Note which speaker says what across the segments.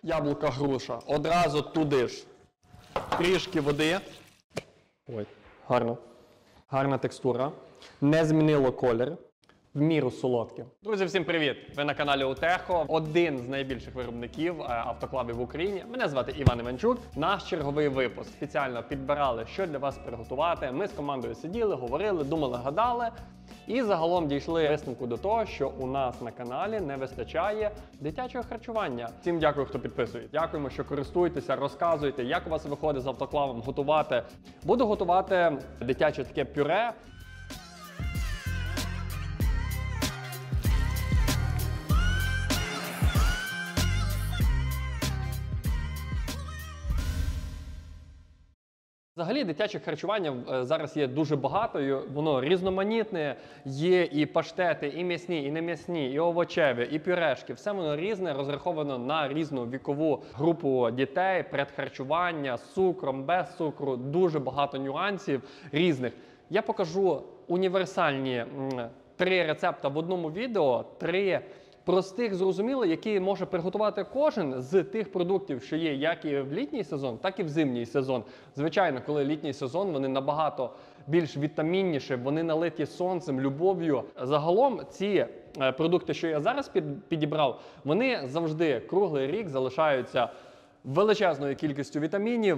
Speaker 1: Яблука, груша. Одразу туди ж. Трішки води. Ой, гарно. Гарна текстура. Не змінило колір. В міру солодке. Друзі, всім привіт! Ви на каналі Утехо, один з найбільших виробників автоклавів в Україні. Мене звати Іван Іванчук. Наш черговий випуск. Спеціально підбирали, що для вас приготувати. Ми з командою сиділи, говорили, думали, гадали. І загалом дійшли висновку до того, що у нас на каналі не вистачає дитячого харчування. Всім дякую, хто підписує. Дякуємо, що користуєтеся, розказуєте, як у вас виходить з автоклавом готувати. Буду готувати дитяче таке пюре. Взагалі, дитяче харчування зараз є дуже багато, воно різноманітне, є і паштети, і м'ясні, і нем'ясні, і овочеві, і пюрешки. Все воно різне, розраховано на різну вікову групу дітей, предхарчування, з цукром, без цукру, дуже багато нюансів різних. Я покажу універсальні 3 рецепти в одному відео, 3 простих, зрозуміло, які може приготувати кожен з тих продуктів, що є як і в літній сезон, так і в зимній сезон. Звичайно, коли літній сезон, вони набагато більш вітамінніші, вони налиті сонцем, любов'ю. Загалом ці продукти, що я зараз підібрав, вони завжди круглий рік залишаються величезною кількістю вітамінів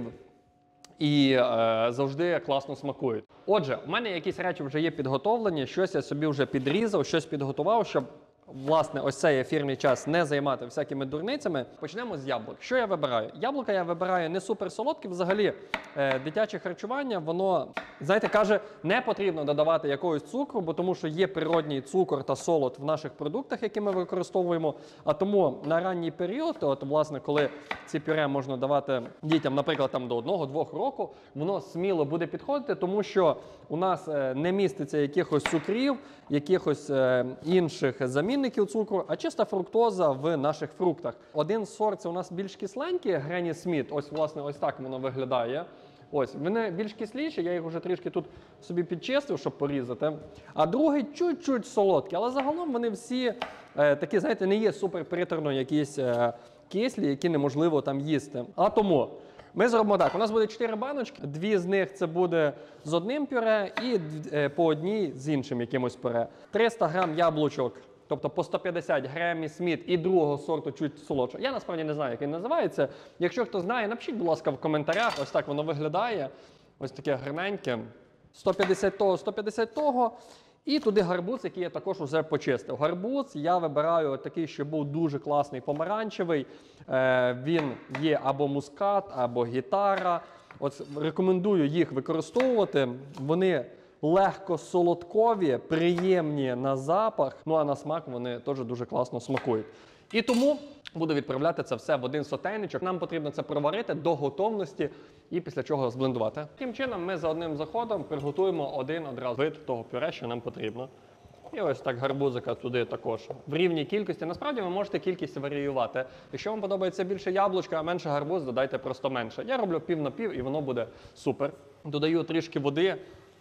Speaker 1: і завжди класно смакують. Отже, у мене якісь речі вже є підготовлені, щось я собі вже підрізав, щось підготував, щоб власне, ось цей ефірний час не займати всякими дурницями. Почнемо з яблук. Що я вибираю? Яблука я вибираю не супер солодкі. Взагалі, дитяче харчування, воно, знаєте, каже, не потрібно додавати якогось цукру, бо тому що є природній цукор та солод в наших продуктах, які ми використовуємо. А тому на ранній період, от, власне, коли ці пюре можна давати дітям, наприклад, там до 1-2 року, воно сміло буде підходити, тому що у нас не міститься якихось цукрів, якихось інших замінників цукру, а чиста фруктоза в наших фруктах. Один сорт це у нас більш кисленький, Гренні Сміт, ось, власне, ось так воно виглядає. Ось, вони більш кисліші, я їх вже трішки тут собі підчистив, щоб порізати. А другий чуть-чуть солодкий, але загалом вони всі такі, знаєте, не є супер приторно якісь кислі, які неможливо там їсти. А тому ми зробимо так, у нас буде 4 баночки, 2 з них це буде з одним пюре і по одній з іншим якимось пюре. 300 грам яблучок, тобто по 150 Гренні Сміт і другого сорту чуть солодше. Я насправді не знаю, як він називається. Якщо хто знає, напишіть, будь ласка, в коментарях, ось так воно виглядає. Ось таке гарненьке. 150 того, 150 того. І туди гарбуз, який я також вже почистив. Гарбуз я вибираю такий, що був дуже класний, помаранчевий. Він є або мускат, або гітара. От рекомендую їх використовувати. Вони легко солодкові, приємні на запах, ну а на смак вони теж дуже класно смакують. І тому буду відправляти це все в один сотейничок. Нам потрібно це проварити до готовності і після чого зблендувати. Таким чином ми за одним заходом приготуємо один одразу вид того пюре, що нам потрібно. І ось так гарбузика туди також в рівній кількості. Насправді ви можете кількість варіювати. Якщо вам подобається більше яблучка, а менше гарбуз, додайте просто менше. Я роблю пів на пів і воно буде супер. Додаю трішки води.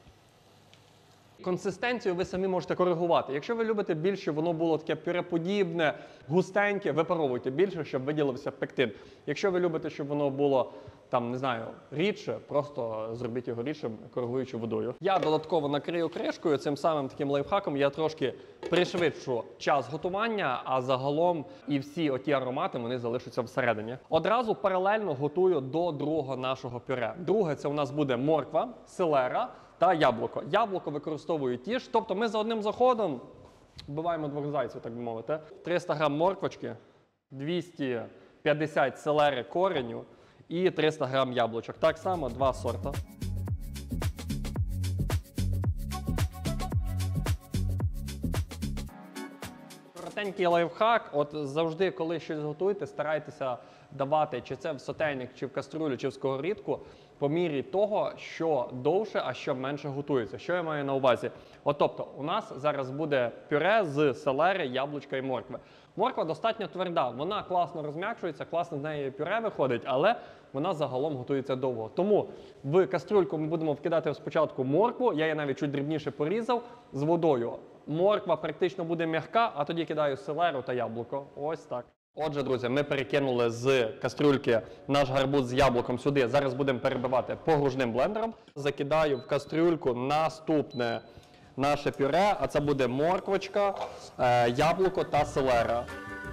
Speaker 1: Консистенцію ви самі можете коригувати. Якщо ви любите більше, щоб воно було таке пюреподібне, густеньке, випаровуйте більше, щоб виділився пектин. Якщо ви любите, щоб воно було, там, не знаю, рідше, просто зробіть його рідшим, коригуючи водою. Я додатково накрию кришкою, цим самим таким лайфхаком я трошки пришвидшу час готування, а загалом і всі оті аромати, вони залишаться всередині. Одразу паралельно готую до другого нашого пюре. Друге, це у нас буде морква, селера та яблуко. Яблуко використовую ті ж, тобто ми за одним заходом вбиваємо 2 зайців, так би мовити. 300 грам морквочки, 250 селери кореню і 300 грам яблучок. Так само 2 сорта. Коротенький лайфхак, от завжди, коли щось готуєте, старайтеся давати чи це в сотейник, чи в каструлю, чи в сковорідку, по мірі того, що довше, а що менше готується. Що я маю на увазі? От, тобто, у нас зараз буде пюре з селери, яблучка і моркви. Морква достатньо тверда, вона класно розм'якшується, класно з неї пюре виходить, але вона загалом готується довго. Тому в каструльку ми будемо вкидати спочатку моркву, я її навіть чуть дрібніше порізав, з водою. Морква практично буде м'яка, а тоді кидаю селеру та яблуко. Ось так. Отже, друзі, ми перекинули з кастрюльки наш гарбуз з яблуком сюди. Зараз будемо перебивати погружним блендером. Закидаю в кастрюльку наступне наше пюре, а це буде морквочка, яблуко та селера.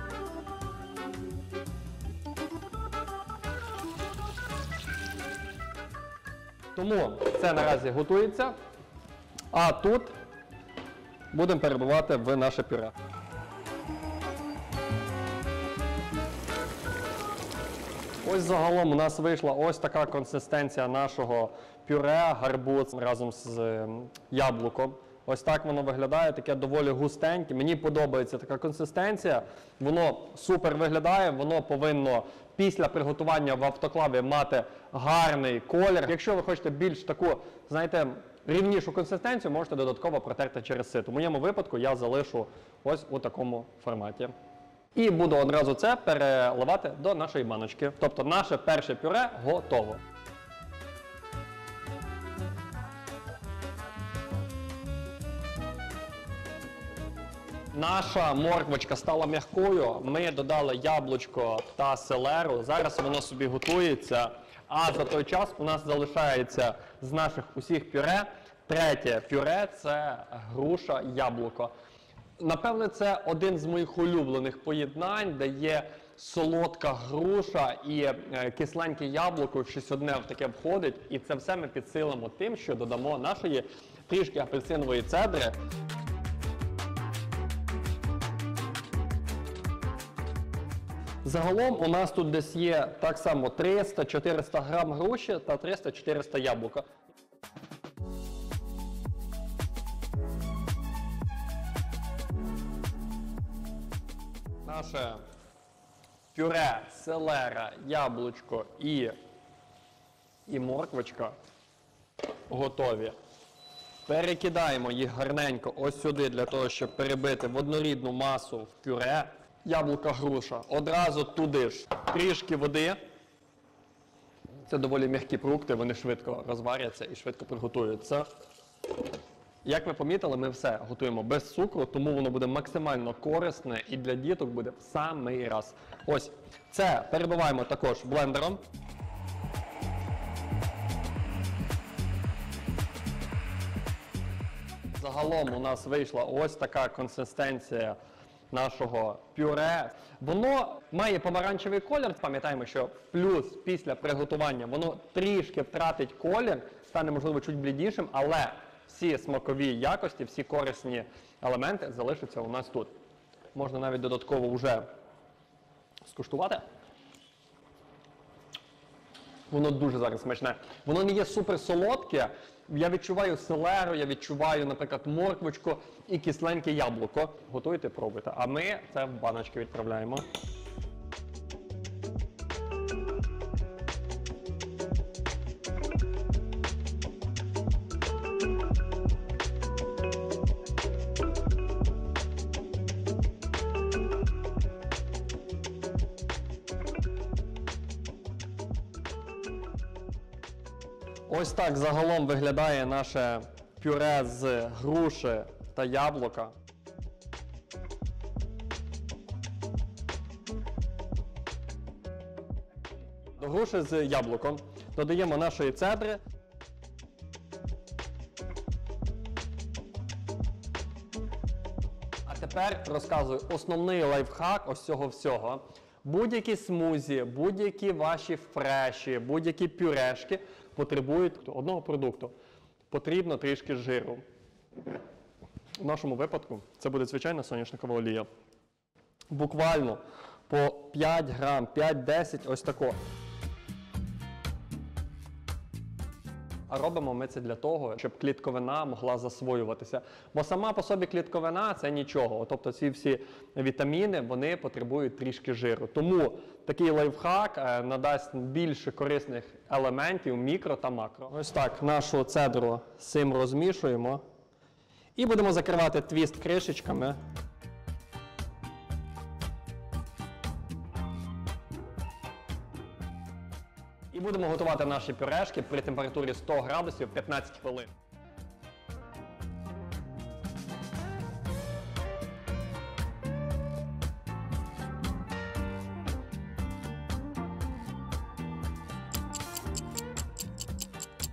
Speaker 1: Тому це наразі готується, а тут будемо перебивати в наше пюре. Ось загалом у нас вийшла ось така консистенція нашого пюре, гарбуз разом з яблуком. Ось так воно виглядає, таке доволі густеньке. Мені подобається така консистенція, воно супер виглядає, воно повинно після приготування в автоклаві мати гарний колір. Якщо ви хочете більш таку, знаєте, рівнішу консистенцію, можете додатково протерти через сито. В моєму випадку я залишу ось у такому форматі. І буду одразу це переливати до нашої баночки. Тобто наше перше пюре готово. Наша морквочка стала м'якою, ми додали яблучко та селеру, зараз воно собі готується, а за той час у нас залишається з наших усіх пюре третє пюре – це груша-яблуко. Напевне, це один з моїх улюблених поєднань, де є солодка груша і кисленьке яблуко, щось одне в таке входить, і це все ми підсилимо тим, що додамо нашої трішки апельсинової цедри. Загалом у нас тут десь є так само 300-400 грам груші та 300-400 яблука. Наше пюре, селера, яблучко і морквочка готові. Перекидаємо їх гарненько ось сюди, для того, щоб перебити в однорідну масу в пюре. Яблука, груша. Одразу туди ж трішки води. Це доволі м'які фрукти, вони швидко розваряться і швидко приготуються. Як ви помітили, ми все готуємо без цукру, тому воно буде максимально корисне і для діток буде в самий раз. Ось, це перебиваємо також блендером. Загалом у нас вийшла ось така консистенція нашого пюре. Воно має помаранчевий колір. Пам'ятаємо, що плюс після приготування воно трішки втратить колір, стане, можливо, чуть блідішим, але всі смакові якості, всі корисні елементи залишаться у нас тут. Можна навіть додатково вже скуштувати. Воно дуже зараз смачне. Воно не є супер солодке. Я відчуваю селеру, я відчуваю, наприклад, морквочку і кисленьке яблуко. Готуйте, пробуйте. А ми це в баночки відправляємо. Ось так загалом виглядає наше пюре з груші та яблука. До груші з яблуком додаємо нашої цедри. А тепер розказую основний лайфхак ось цього всього. Будь-які смузі, будь-які ваші фреші, будь-які пюрешки потребують одного продукту. Потрібно трішки жиру. В нашому випадку це буде звичайна соняшникова олія. Буквально по 5 грам, 5-10, ось тако. А робимо ми це для того, щоб клітковина могла засвоюватися. Бо сама по собі клітковина – це нічого. Тобто ці всі вітаміни, вони потребують трішки жиру. Тому такий лайфхак надасть більше корисних елементів мікро та макро. Ось так нашу цедру з цим розмішуємо. І будемо закривати твіст кришечками. І будемо готувати наші пюрешки при температурі 100 градусів 15 хвилин.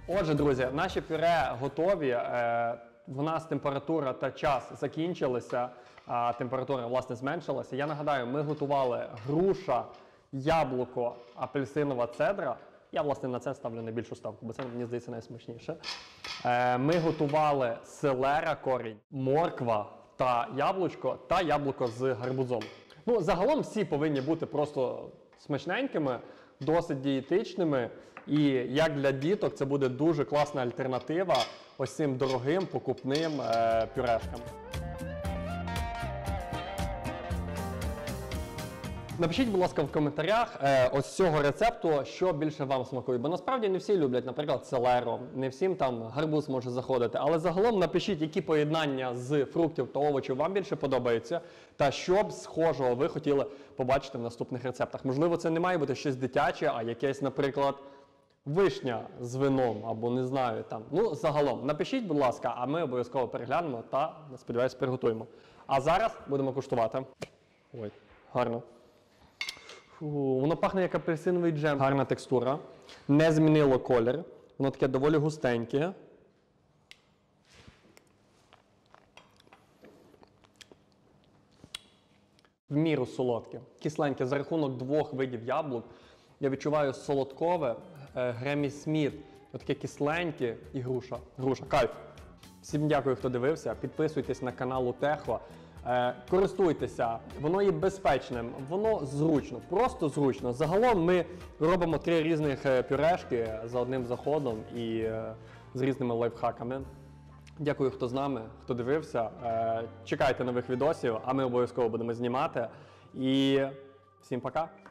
Speaker 1: Отже, друзі, наші пюре готові. В нас температура та час закінчилися, а температура, власне, зменшилася. Я нагадаю, ми готували груша, яблуко, апельсинова цедра. Я, власне, на це ставлю найбільшу ставку, бо це, мені здається, найсмачніше. Ми готували селера корінь, морква та яблуко з гарбузом. Ну, загалом всі повинні бути просто смачненькими, досить дієтичними. І як для діток це буде дуже класна альтернатива ось цим дорогим покупним пюрешкам. Напишіть, будь ласка, в коментарях ось з цього рецепту, що більше вам смакує. Бо насправді не всі люблять, наприклад, селеру, не всім там гарбуз може заходити. Але загалом напишіть, які поєднання з фруктів та овочів вам більше подобаються, та що б схожого ви хотіли побачити в наступних рецептах. Можливо, це не має бути щось дитяче, а якесь, наприклад, вишня з вином, або не знаю там. Ну, загалом, напишіть, будь ласка, а ми обов'язково переглянемо та, сподіваюсь, приготуємо. А зараз будемо куштувати. Ой, гарно. Воно пахне як апельсиновий джем. Гарна текстура. Не змінило колір. Воно таке доволі густеньке. В міру солодке. Кисленьке. За рахунок двох видів яблук я відчуваю солодкове, Греммі Сміт, таке кисленьке і груша. Груша. Кайф. Всім дякую, хто дивився. Підписуйтесь на канал Утехо. Користуйтеся, воно є безпечним, воно зручно, просто зручно. Загалом ми робимо 3 різних пюрешки за одним заходом і з різними лайфхаками. Дякую, хто з нами, хто дивився. Чекайте нових відосів, а ми обов'язково будемо знімати. І всім пока!